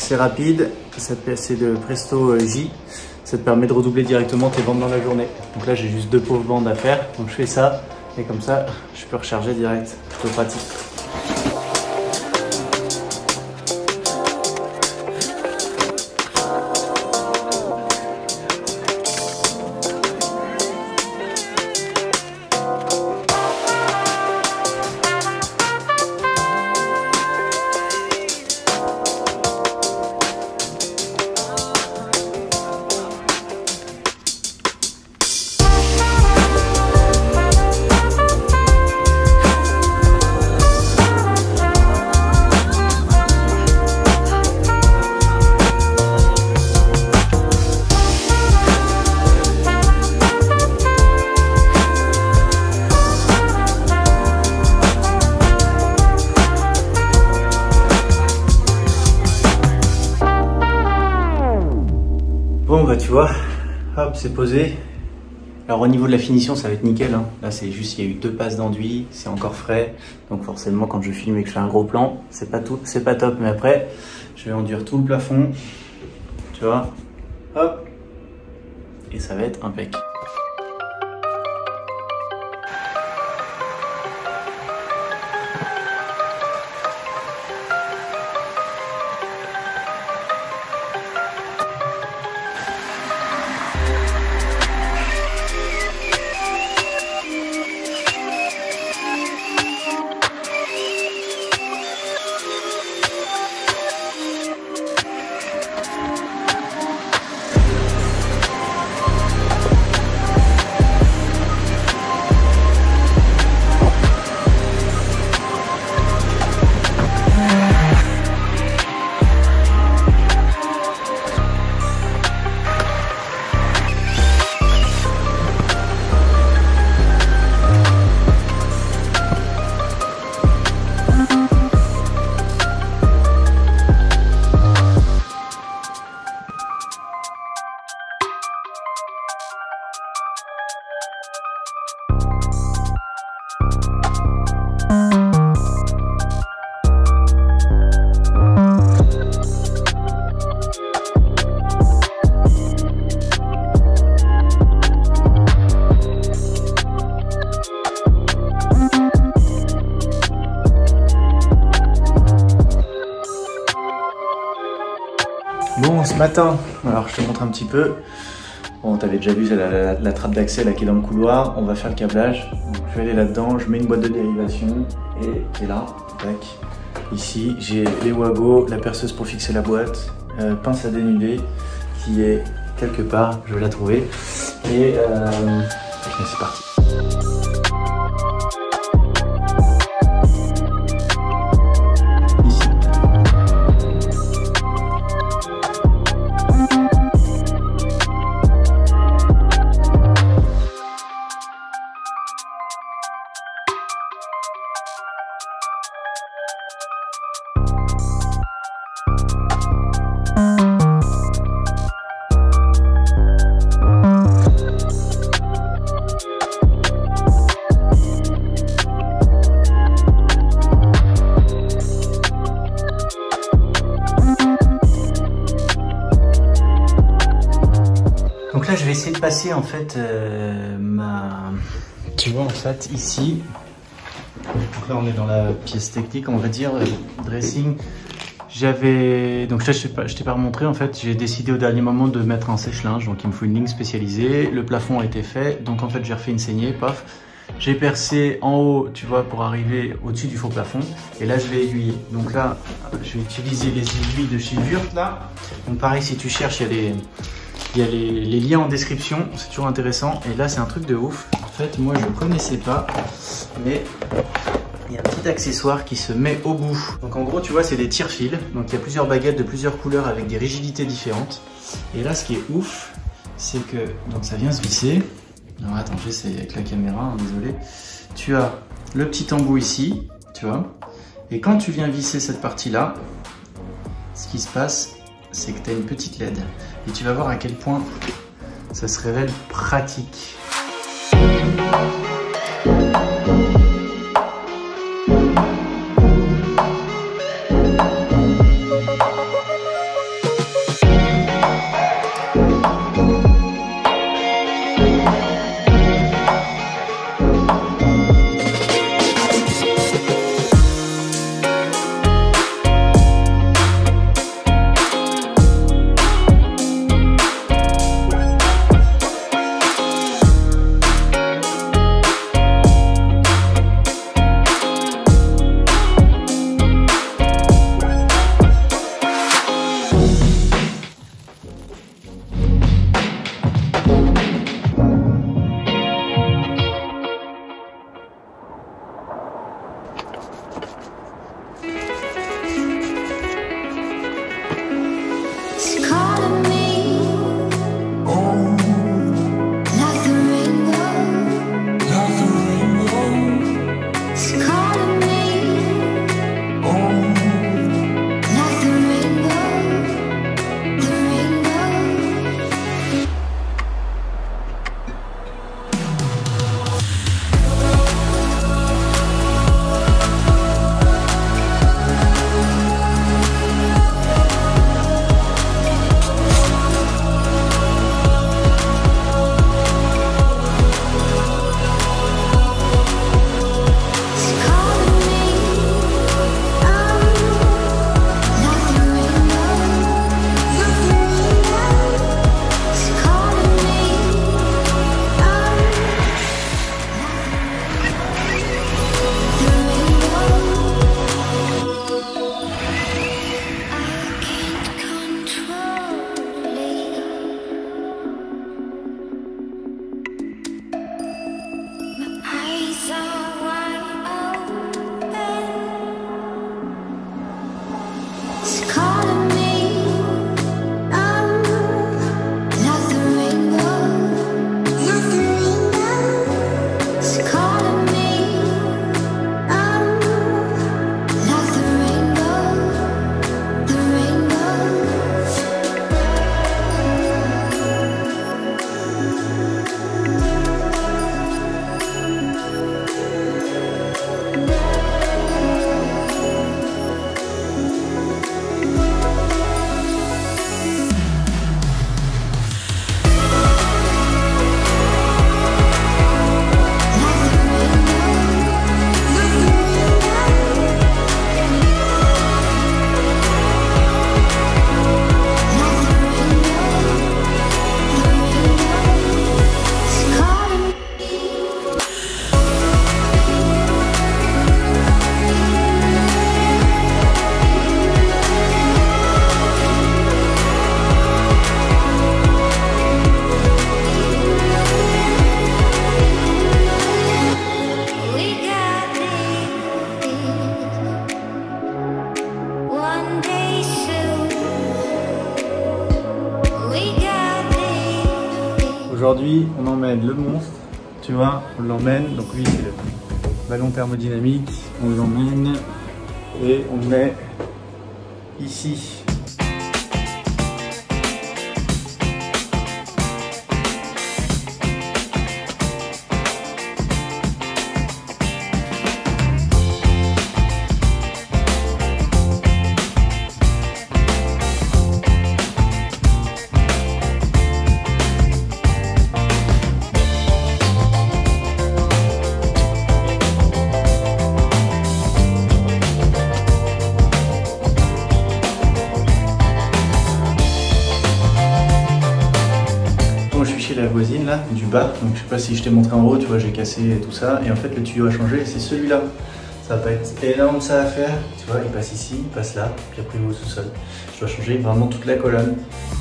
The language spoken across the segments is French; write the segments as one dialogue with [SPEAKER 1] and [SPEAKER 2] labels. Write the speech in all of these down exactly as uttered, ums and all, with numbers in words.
[SPEAKER 1] c'est rapide, c'est de Presto J. Ça te permet de redoubler directement tes bandes dans la journée. Donc là, j'ai juste deux pauvres bandes à faire. Donc je fais ça et comme ça, je peux recharger direct. Plutôt pratique. Bon bah tu vois, hop c'est posé. Alors au niveau de la finition ça va être nickel hein. Là c'est juste il y a eu deux passes d'enduit, c'est encore frais. Donc forcément quand je filme et que je fais un gros plan, c'est pas tout, c'est pas top. Mais après je vais enduire tout le plafond, tu vois, hop, et ça va être impec. Bon, ce matin, alors je te montre un petit peu. Bon, t'avais déjà vu la, la, la trappe d'accès là qui est dans le couloir. On va faire le câblage. Donc, je vais aller là-dedans, je mets une boîte de dérivation et qui est là. Tac. Ici, j'ai les wagos, la perceuse pour fixer la boîte, euh, pince à dénuder qui est quelque part, je vais la trouver. Et euh, okay, c'est parti. Donc là je vais essayer de passer en fait euh, ma... Tu vois en fait ici, donc là on est dans la pièce technique on va dire, euh, dressing. J'avais, donc là je t'ai pas, je t'ai pas remontré en fait, j'ai décidé au dernier moment de mettre un sèche-linge, donc il me faut une ligne spécialisée. Le plafond a été fait, donc en fait j'ai refait une saignée, paf. J'ai percé en haut, tu vois, pour arriver au-dessus du faux plafond. Et là, je vais aiguiller. Donc là, je vais utiliser les aiguilles de chez Wurth, là. Donc pareil, si tu cherches, il y a les, il y a les, les liens en description. C'est toujours intéressant. Et là, c'est un truc de ouf. En fait, moi, je ne connaissais pas. Mais il y a un petit accessoire qui se met au bout. Donc en gros, tu vois, c'est des tire-fils. Donc il y a plusieurs baguettes de plusieurs couleurs avec des rigidités différentes. Et là, ce qui est ouf, c'est que donc ça vient se visser. Alors attends, j'essaie avec la caméra, hein, désolé. Tu as le petit embout ici, tu vois. Et quand tu viens visser cette partie-là, ce qui se passe, c'est que tu as une petite L E D. Et tu vas voir à quel point ça se révèle pratique. Aujourd'hui, on emmène le monstre, tu vois, on l'emmène. Donc lui, c'est le ballon thermodynamique. On l'emmène et on le met ici. Je suis chez la voisine là, du bas, donc je sais pas si je t'ai montré en haut, tu vois, j'ai cassé et tout ça, et en fait le tuyau a changé, c'est celui-là. Ça va pas être énorme ça à faire, tu vois, il passe ici, il passe là, puis après il va au sous-sol. Je dois changer vraiment toute la colonne.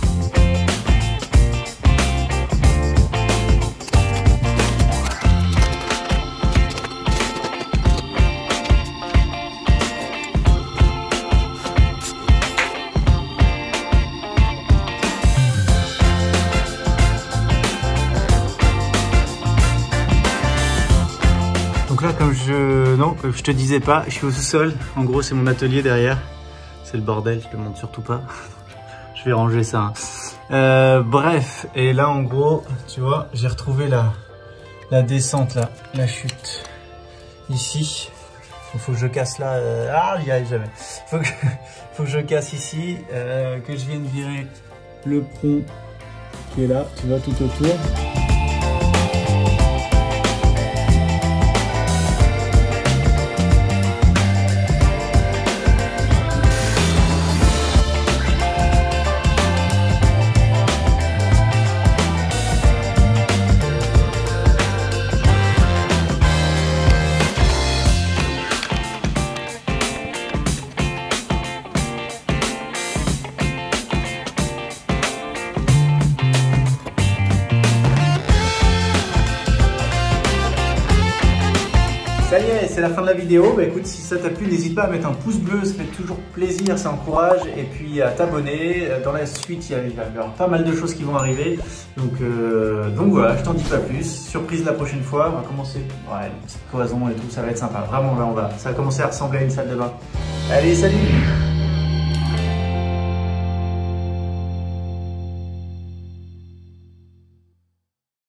[SPEAKER 1] Donc là, comme je, non, comme je te disais pas, je suis au sous-sol. En gros, c'est mon atelier derrière. C'est le bordel, je te montre surtout pas. Je vais ranger ça. Hein. Euh, bref, et là, en gros, tu vois, j'ai retrouvé la, la descente là, la chute. Ici, il faut que je casse là. Euh, ah, j'y arrive jamais. Faut que, faut que je casse ici, euh, que je vienne virer le pont qui est là, tu vois, tout autour. Ça y est, c'est la fin de la vidéo. Bah écoute, si ça t'a plu, n'hésite pas à mettre un pouce bleu, ça fait toujours plaisir, ça encourage. Et puis à t'abonner. Dans la suite, il y a, il y a pas mal de choses qui vont arriver. Donc, euh, donc voilà, je t'en dis pas plus. Surprise la prochaine fois. On va commencer. Ouais, une petite cloison et tout, ça va être sympa. Vraiment, là, on va. Ça va commencer à ressembler à une salle de bain. Allez, salut!